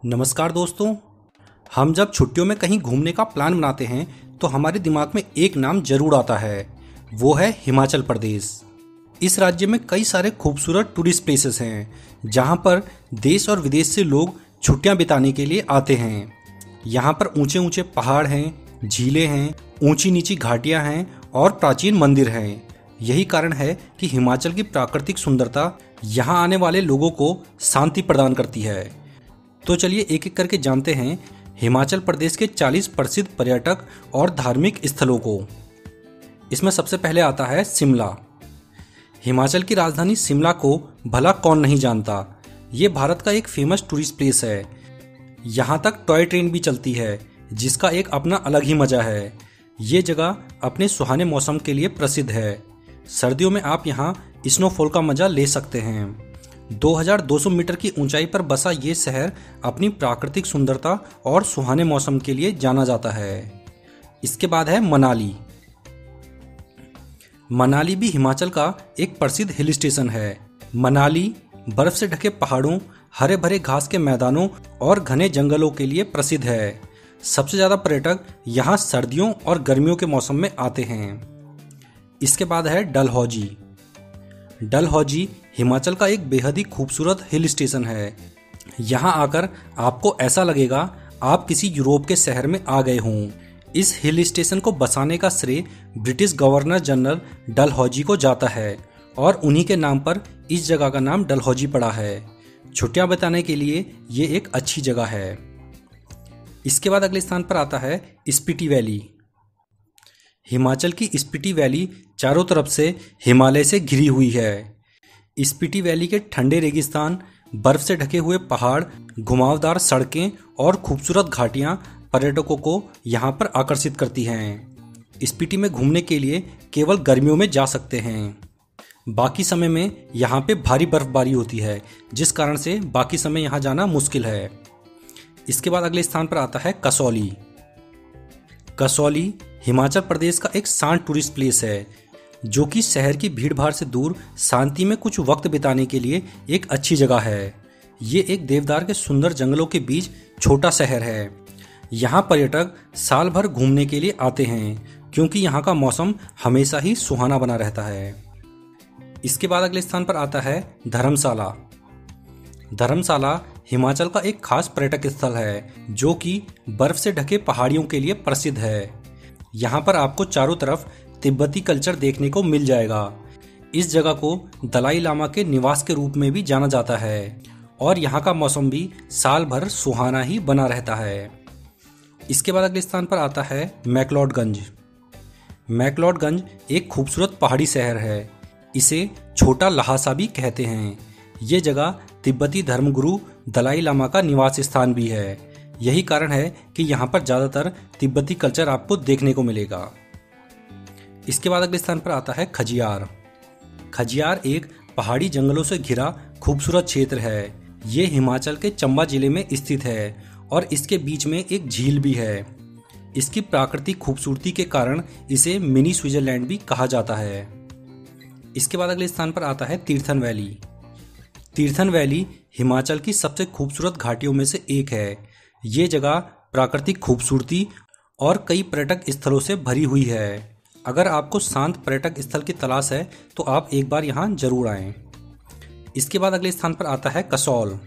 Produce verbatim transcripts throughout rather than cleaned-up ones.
नमस्कार दोस्तों। हम जब छुट्टियों में कहीं घूमने का प्लान बनाते हैं तो हमारे दिमाग में एक नाम जरूर आता है, वो है हिमाचल प्रदेश। इस राज्य में कई सारे खूबसूरत टूरिस्ट प्लेसेस हैं जहां पर देश और विदेश से लोग छुट्टियां बिताने के लिए आते हैं। यहां पर ऊंचे ऊंचे पहाड़ हैं, झीलें हैं, ऊंची नीची घाटियां हैं और प्राचीन मंदिर हैं। यही कारण है कि हिमाचल की प्राकृतिक सुंदरता यहां आने वाले लोगों को शांति प्रदान करती है। तो चलिए एक एक करके जानते हैं हिमाचल प्रदेश के चालीस प्रसिद्ध पर्यटक और धार्मिक स्थलों को। इसमें सबसे पहले आता है शिमला। हिमाचल की राजधानी शिमला को भला कौन नहीं जानता। ये भारत का एक फेमस टूरिस्ट प्लेस है। यहाँ तक टॉय ट्रेन भी चलती है जिसका एक अपना अलग ही मजा है। ये जगह अपने सुहाने मौसम के लिए प्रसिद्ध है। सर्दियों में आप यहाँ स्नोफॉल का मजा ले सकते हैं। दो हज़ार दो सौ मीटर की ऊंचाई पर बसा ये शहर अपनी प्राकृतिक सुंदरता और सुहाने मौसम के लिए जाना जाता है। इसके बाद है मनाली। मनाली भी हिमाचल का एक प्रसिद्ध हिल स्टेशन है। मनाली बर्फ से ढके पहाड़ों, हरे भरे घास के मैदानों और घने जंगलों के लिए प्रसिद्ध है। सबसे ज्यादा पर्यटक यहाँ सर्दियों और गर्मियों के मौसम में आते हैं। इसके बाद है डलहौजी। डलहौजी हिमाचल का एक बेहद ही खूबसूरत हिल स्टेशन है। यहाँ आकर आपको ऐसा लगेगा आप किसी यूरोप के शहर में आ गए हों। इस हिल स्टेशन को बसाने का श्रेय ब्रिटिश गवर्नर जनरल डलहौजी को जाता है और उन्हीं के नाम पर इस जगह का नाम डलहौजी पड़ा है। छुट्टियां बिताने के लिए ये एक अच्छी जगह है। इसके बाद अगले स्थान पर आता है स्पीति वैली। हिमाचल की स्पीति वैली चारों तरफ से हिमालय से घिरी हुई है। स्पीति वैली के ठंडे रेगिस्तान, बर्फ से ढके हुए पहाड़, घुमावदार सड़कें और खूबसूरत घाटियां पर्यटकों को यहां पर आकर्षित करती हैं। स्पीति में घूमने के लिए केवल गर्मियों में जा सकते हैं। बाकी समय में यहां पे भारी बर्फबारी होती है जिस कारण से बाकी समय यहां जाना मुश्किल है। इसके बाद अगले स्थान पर आता है कसौली। कसौली हिमाचल प्रदेश का एक शांत टूरिस्ट प्लेस है जो कि शहर की भीड़ भाड़ से दूर शांति में कुछ वक्त बिताने के लिए एक अच्छी जगह है। ये एक देवदार के सुंदर जंगलों के बीच छोटा शहर है। यहाँ पर्यटक साल भर घूमने के लिए आते हैं क्योंकि यहाँ का मौसम हमेशा ही सुहाना बना रहता है। इसके बाद अगले स्थान पर आता है धर्मशाला। धर्मशाला हिमाचल का एक खास पर्यटक स्थल है जो कि बर्फ से ढके पहाड़ियों के लिए प्रसिद्ध है। यहाँ पर आपको चारों तरफ तिब्बती कल्चर देखने को मिल जाएगा। इस जगह को दलाई लामा के निवास के रूप में भी जाना जाता है और यहाँ का मौसम भी साल भर सुहाना ही बना रहता है। इसके बाद अगले स्थान पर आता है मैक्लोडगंज। मैक्लोडगंज एक खूबसूरत पहाड़ी शहर है। इसे छोटा लहासा भी कहते हैं। ये जगह तिब्बती धर्मगुरु दलाई लामा का निवास स्थान भी है। यही कारण है कि यहाँ पर ज़्यादातर तिब्बती कल्चर आपको देखने को मिलेगा। इसके बाद अगले स्थान पर आता है खजियार। खजियार एक पहाड़ी जंगलों से घिरा खूबसूरत क्षेत्र है। ये हिमाचल के चंबा जिले में स्थित है और इसके बीच में एक झील भी है। इसकी प्राकृतिक खूबसूरती के कारण इसे मिनी स्विट्जरलैंड भी कहा जाता है। इसके बाद अगले स्थान पर आता है तीर्थन वैली। तीर्थन वैली हिमाचल की सबसे खूबसूरत घाटियों में से एक है। ये जगह प्राकृतिक खूबसूरती और कई पर्यटक स्थलों से भरी हुई है। अगर आपको शांत पर्यटक स्थल की तलाश है तो आप एक बार यहाँ जरूर आएं। इसके बाद अगले स्थान पर आता है कसौल।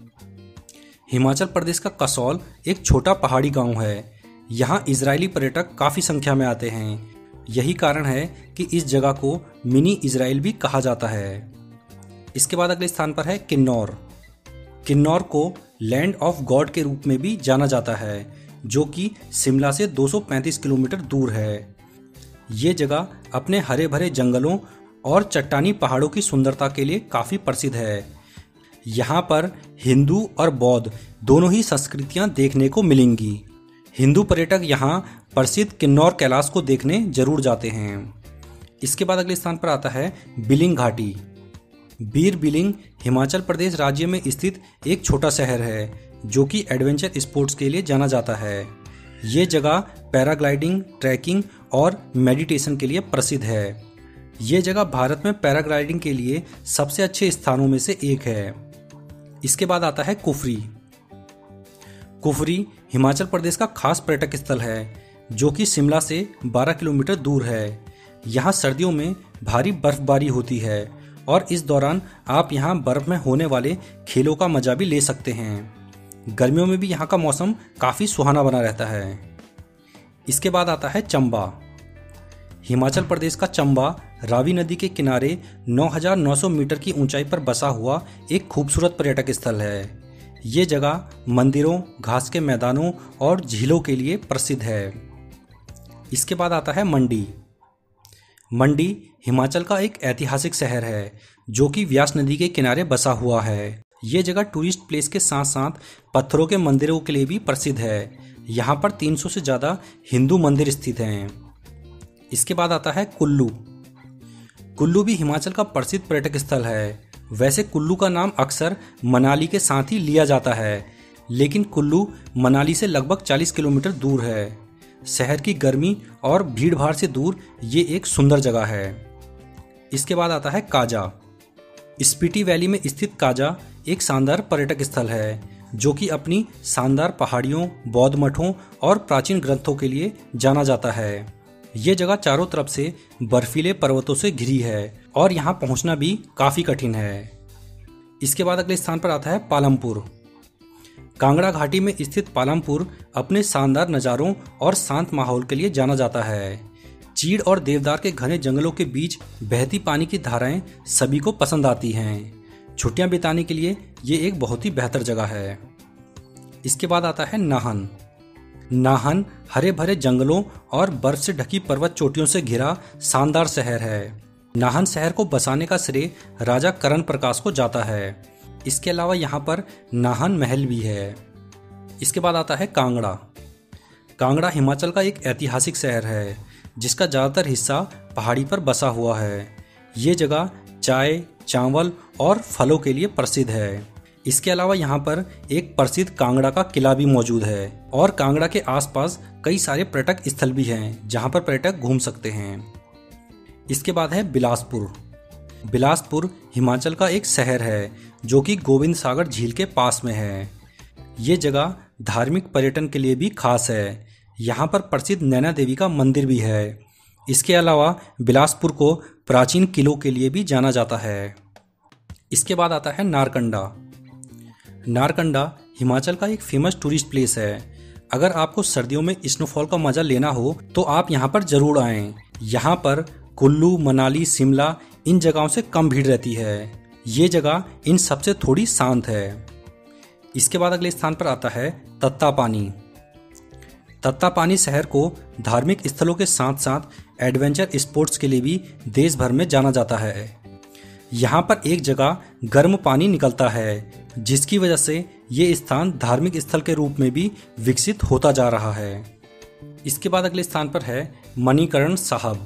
हिमाचल प्रदेश का कसौल एक छोटा पहाड़ी गांव है। यहाँ इजरायली पर्यटक काफ़ी संख्या में आते हैं। यही कारण है कि इस जगह को मिनी इजराइल भी कहा जाता है। इसके बाद अगले स्थान पर है किन्नौर। किन्नौर को लैंड ऑफ गॉड के रूप में भी जाना जाता है जो कि शिमला से दो सौ पैंतीस किलोमीटर दूर है। ये जगह अपने हरे भरे जंगलों और चट्टानी पहाड़ों की सुंदरता के लिए काफ़ी प्रसिद्ध है। यहाँ पर हिंदू और बौद्ध दोनों ही संस्कृतियाँ देखने को मिलेंगी। हिंदू पर्यटक यहाँ प्रसिद्ध किन्नौर कैलाश को देखने जरूर जाते हैं। इसके बाद अगले स्थान पर आता है बिलिंग घाटी। बीर बिलिंग हिमाचल प्रदेश राज्य में स्थित एक छोटा शहर है जो कि एडवेंचर स्पोर्ट्स के लिए जाना जाता है। ये जगह पैराग्लाइडिंग, ट्रैकिंग और मेडिटेशन के लिए प्रसिद्ध है। ये जगह भारत में पैराग्लाइडिंग के लिए सबसे अच्छे स्थानों में से एक है। इसके बाद आता है कुफरी। कुफरी हिमाचल प्रदेश का खास पर्यटक स्थल है जो कि शिमला से बारह किलोमीटर दूर है। यहाँ सर्दियों में भारी बर्फबारी होती है और इस दौरान आप यहाँ बर्फ में होने वाले खेलों का मजा भी ले सकते हैं। गर्मियों में भी यहाँ का मौसम काफ़ी सुहाना बना रहता है। इसके बाद आता है चंबा। हिमाचल प्रदेश का चंबा रावी नदी के किनारे नौ हज़ार नौ सौ मीटर की ऊंचाई पर बसा हुआ एक खूबसूरत पर्यटक स्थल है। ये जगह मंदिरों, घास के मैदानों और झीलों के लिए प्रसिद्ध है। इसके बाद आता है मंडी। मंडी हिमाचल का एक ऐतिहासिक शहर है जो कि व्यास नदी के किनारे बसा हुआ है। ये जगह टूरिस्ट प्लेस के साथ साथ पत्थरों के मंदिरों के लिए भी प्रसिद्ध है। यहाँ पर तीन सौ से ज़्यादा हिंदू मंदिर स्थित हैं। इसके बाद आता है कुल्लू। कुल्लू भी हिमाचल का प्रसिद्ध पर्यटक स्थल है। वैसे कुल्लू का नाम अक्सर मनाली के साथ ही लिया जाता है, लेकिन कुल्लू मनाली से लगभग चालीस किलोमीटर दूर है। शहर की गर्मी और भीड़ भाड़ से दूर ये एक सुंदर जगह है। इसके बाद आता है काजा। स्पीति वैली में स्थित काजा एक शानदार पर्यटक स्थल है जो कि अपनी शानदार पहाड़ियों, बौद्ध मठों और प्राचीन ग्रंथों के लिए जाना जाता है। ये जगह चारों तरफ से बर्फीले पर्वतों से घिरी है और यहाँ पहुँचना भी काफ़ी कठिन है। इसके बाद अगले स्थान पर आता है पालमपुर। कांगड़ा घाटी में स्थित पालमपुर अपने शानदार नज़ारों और शांत माहौल के लिए जाना जाता है। चीड़ और देवदार के घने जंगलों के बीच बहती पानी की धाराएं सभी को पसंद आती हैं। छुट्टियां बिताने के लिए ये एक बहुत ही बेहतर जगह है। इसके बाद आता है नाहन। नाहन हरे भरे जंगलों और बर्फ से ढकी पर्वत चोटियों से घिरा शानदार शहर है। नाहन शहर को बसाने का श्रेय राजा करण प्रकाश को जाता है। इसके अलावा यहाँ पर नाहन महल भी है। इसके बाद आता है कांगड़ा। कांगड़ा हिमाचल का एक ऐतिहासिक शहर है जिसका ज़्यादातर हिस्सा पहाड़ी पर बसा हुआ है। ये जगह चाय, चावल और फलों के लिए प्रसिद्ध है। इसके अलावा यहाँ पर एक प्रसिद्ध कांगड़ा का किला भी मौजूद है और कांगड़ा के आसपास कई सारे पर्यटक स्थल भी हैं जहाँ पर पर्यटक घूम सकते हैं। इसके बाद है बिलासपुर। बिलासपुर हिमाचल का एक शहर है जो कि गोविंद सागर झील के पास में है। ये जगह धार्मिक पर्यटन के लिए भी खास है। यहाँ पर प्रसिद्ध नैना देवी का मंदिर भी है। इसके अलावा बिलासपुर को प्राचीन किलों के लिए भी जाना जाता है। इसके बाद आता है नारकंडा। नारकंडा हिमाचल का एक फेमस टूरिस्ट प्लेस है। अगर आपको सर्दियों में स्नोफॉल का मजा लेना हो तो आप यहाँ पर जरूर आएं। यहाँ पर कुल्लू, मनाली, शिमला इन जगहों से कम भीड़ रहती है। ये जगह इन सबसे थोड़ी शांत है। इसके बाद अगले स्थान पर आता है तत्तापानी। तत्तापानी शहर को धार्मिक स्थलों के साथ साथ एडवेंचर स्पोर्ट्स के लिए भी देश भर में जाना जाता है। यहाँ पर एक जगह गर्म पानी निकलता है जिसकी वजह से ये स्थान धार्मिक स्थल के रूप में भी विकसित होता जा रहा है। इसके बाद अगले स्थान पर है मणिकरण साहब।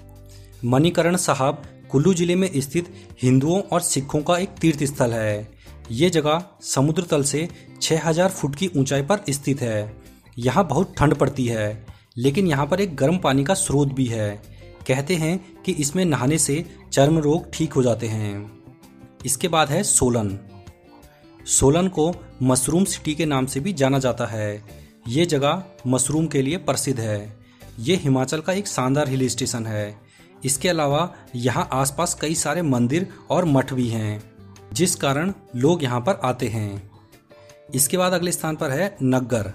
मणिकरण साहब कुल्लू जिले में स्थित हिंदुओं और सिखों का एक तीर्थ स्थल है। ये जगह समुद्र तल से छह हज़ार फुट की ऊंचाई पर स्थित है। यहाँ बहुत ठंड पड़ती है, लेकिन यहाँ पर एक गर्म पानी का स्रोत भी है। कहते हैं कि इसमें नहाने से चर्म रोग ठीक हो जाते हैं। इसके बाद है सोलन। सोलन को मशरूम सिटी के नाम से भी जाना जाता है। ये जगह मशरूम के लिए प्रसिद्ध है। ये हिमाचल का एक शानदार हिल स्टेशन है। इसके अलावा यहाँ आसपास कई सारे मंदिर और मठ भी हैं जिस कारण लोग यहाँ पर आते हैं। इसके बाद अगले स्थान पर है नग्गर।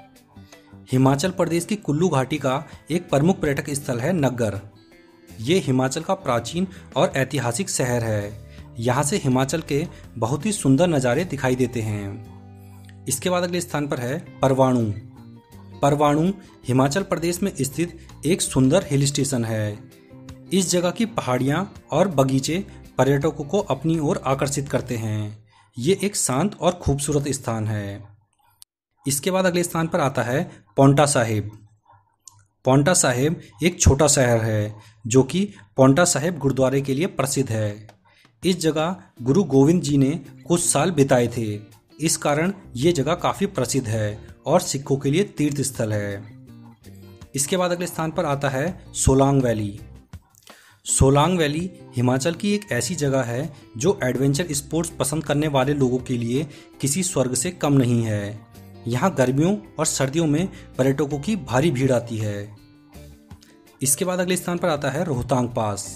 हिमाचल प्रदेश की कुल्लू घाटी का एक प्रमुख पर्यटक स्थल है नग्गर। ये हिमाचल का प्राचीन और ऐतिहासिक शहर है। यहाँ से हिमाचल के बहुत ही सुंदर नज़ारे दिखाई देते हैं। इसके बाद अगले स्थान पर है परवाणु। परवाणु हिमाचल प्रदेश में स्थित एक सुंदर हिल स्टेशन है। इस जगह की पहाड़ियाँ और बगीचे पर्यटकों को अपनी ओर आकर्षित करते हैं। ये एक शांत और खूबसूरत स्थान है। इसके बाद अगले स्थान पर आता है पांवटा साहिब। पांवटा साहिब एक छोटा शहर है जो कि पांवटा साहिब गुरुद्वारे के लिए प्रसिद्ध है। इस जगह गुरु गोविंद जी ने कुछ साल बिताए थे। इस कारण ये जगह काफ़ी प्रसिद्ध है और सिखों के लिए तीर्थ स्थल है। इसके बाद अगले स्थान पर आता है सोलांग वैली। सोलांग वैली हिमाचल की एक ऐसी जगह है जो एडवेंचर स्पोर्ट्स पसंद करने वाले लोगों के लिए किसी स्वर्ग से कम नहीं है। यहाँ गर्मियों और सर्दियों में पर्यटकों की भारी भीड़ आती है। इसके बाद अगले स्थान पर आता है रोहतांग पास।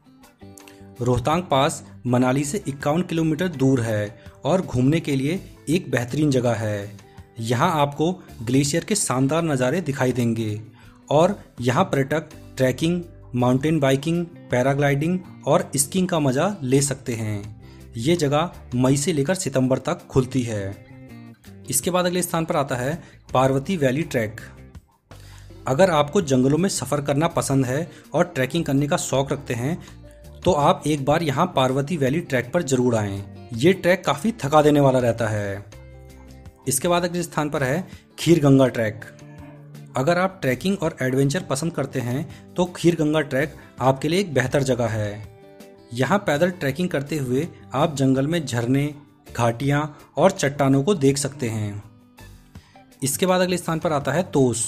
रोहतांग पास मनाली से इक्यावन किलोमीटर दूर है और घूमने के लिए एक बेहतरीन जगह है। यहाँ आपको ग्लेशियर के शानदार नज़ारे दिखाई देंगे और यहाँ पर्यटक ट्रैकिंग, माउंटेन बाइकिंग, पैराग्लाइडिंग और स्कीइंग का मज़ा ले सकते हैं। ये जगह मई से लेकर सितंबर तक खुलती है। इसके बाद अगले स्थान पर आता है पार्वती वैली ट्रैक। अगर आपको जंगलों में सफ़र करना पसंद है और ट्रैकिंग करने का शौक़ रखते हैं तो आप एक बार यहाँ पार्वती वैली ट्रैक पर जरूर आएं। ये ट्रैक काफ़ी थका देने वाला रहता है। इसके बाद अगले स्थान पर है खीर गंगा ट्रैक। अगर आप ट्रैकिंग और एडवेंचर पसंद करते हैं तो खीर गंगा ट्रैक आपके लिए एक बेहतर जगह है। यहाँ पैदल ट्रैकिंग करते हुए आप जंगल में झरने, घाटियाँ और चट्टानों को देख सकते हैं। इसके बाद अगले स्थान पर आता है तोस।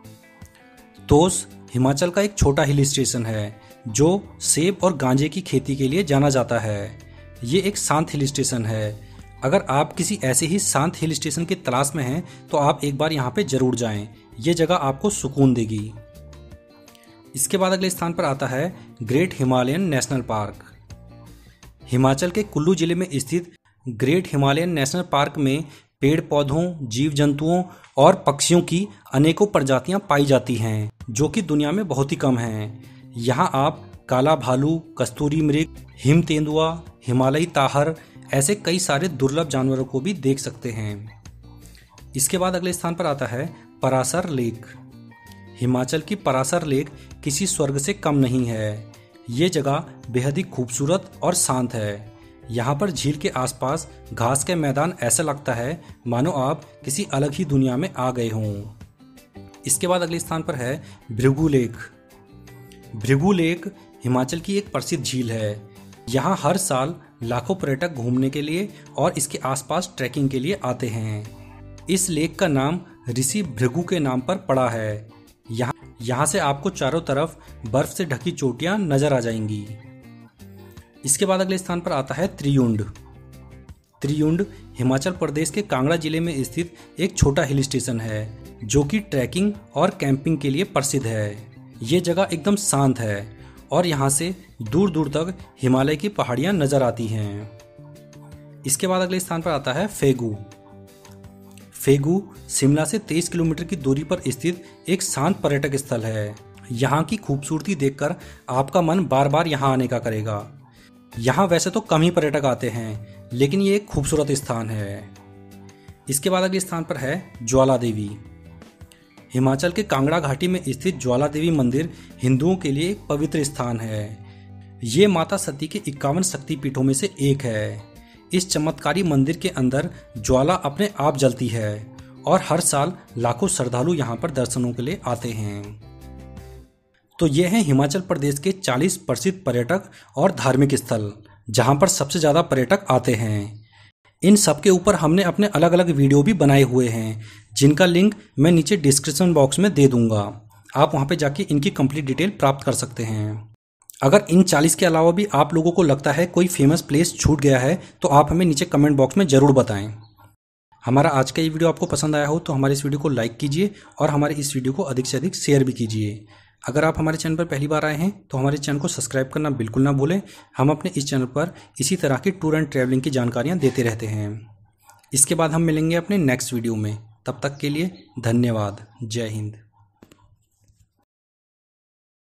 तोस हिमाचल का एक छोटा हिल स्टेशन है जो सेब और गांजे की खेती के लिए जाना जाता है। ये एक शांत हिल स्टेशन है। अगर आप किसी ऐसे ही शांत हिल स्टेशन की तलाश में हैं तो आप एक बार यहाँ पे जरूर जाएं। ये जगह आपको सुकून देगी। इसके बाद अगले स्थान पर आता है great Himalayan national park. Himachal के कुल्लू जिले में स्थित ग्रेट हिमालयन नेशनल पार्क में पेड़ पौधों, जीव जंतुओं और पक्षियों की अनेकों प्रजातियां पाई जाती हैं जो कि दुनिया में बहुत ही कम हैं। यहाँ आप काला भालू, कस्तूरी मृग, हिम तेंदुआ, हिमालयी ताहर ऐसे कई सारे दुर्लभ जानवरों को भी देख सकते हैं। इसके बाद अगले स्थान पर आता है परासर लेक। हिमाचल की परासर लेक किसी स्वर्ग से कम नहीं है। ये जगह बेहद ही खूबसूरत और शांत है। यहाँ पर झील के आसपास घास के मैदान ऐसा लगता है मानो आप किसी अलग ही दुनिया में आ गए हों। इसके बाद अगले स्थान पर है भृगु लेक। भृगु लेक हिमाचल की एक प्रसिद्ध झील है। यहाँ हर साल लाखों पर्यटक घूमने के लिए और इसके आसपास ट्रैकिंग के लिए आते हैं। इस लेक का नाम ऋषि भृगु के नाम पर पड़ा है। यहाँ यहाँ से आपको चारों तरफ बर्फ से ढकी चोटियां नजर आ जाएंगी। इसके बाद अगले स्थान पर आता है त्रियुंड। त्रियुंड हिमाचल प्रदेश के कांगड़ा जिले में स्थित एक छोटा हिल स्टेशन है जो कि ट्रैकिंग और कैंपिंग के लिए प्रसिद्ध है। ये जगह एकदम शांत है और यहाँ से दूर दूर तक हिमालय की पहाड़ियाँ नजर आती हैं। इसके बाद अगले स्थान पर आता है फेगू। फेगू शिमला से तेईस किलोमीटर की दूरी पर स्थित एक शांत पर्यटक स्थल है। यहाँ की खूबसूरती देखकर आपका मन बार बार यहाँ आने का करेगा। यहाँ वैसे तो कम ही पर्यटक आते हैं लेकिन ये एक खूबसूरत स्थान है। इसके बाद अगले स्थान पर है ज्वाला देवी। हिमाचल के कांगड़ा घाटी में स्थित ज्वाला देवी मंदिर हिंदुओं के लिए एक पवित्र स्थान है। ये माता सती के इक्यावन शक्तिपीठों में से एक है। इस चमत्कारी मंदिर के अंदर ज्वाला अपने आप जलती है और हर साल लाखों श्रद्धालु यहाँ पर दर्शनों के लिए आते हैं। तो ये हैं हिमाचल प्रदेश के चालीस प्रसिद्ध पर्यटक और धार्मिक स्थल जहाँ पर सबसे ज़्यादा पर्यटक आते हैं। इन सब के ऊपर हमने अपने अलग अलग वीडियो भी बनाए हुए हैं जिनका लिंक मैं नीचे डिस्क्रिप्शन बॉक्स में दे दूंगा। आप वहाँ पे जाके इनकी कंप्लीट डिटेल प्राप्त कर सकते हैं। अगर इन चालीस के अलावा भी आप लोगों को लगता है कोई फेमस प्लेस छूट गया है तो आप हमें नीचे कमेंट बॉक्स में ज़रूर बताएं। हमारा आज का ये वीडियो आपको पसंद आया हो तो हमारे इस वीडियो को लाइक कीजिए और हमारे इस वीडियो को अधिक से अधिक शेयर भी कीजिए। अगर आप हमारे चैनल पर पहली बार आए हैं तो हमारे चैनल को सब्सक्राइब करना बिल्कुल ना भूलें। हम अपने इस चैनल पर इसी तरह की टूर एंड ट्रैवलिंग की जानकारियाँ देते रहते हैं। इसके बाद हम मिलेंगे अपने नेक्स्ट वीडियो में। तब तक के लिए धन्यवाद। जय हिंद।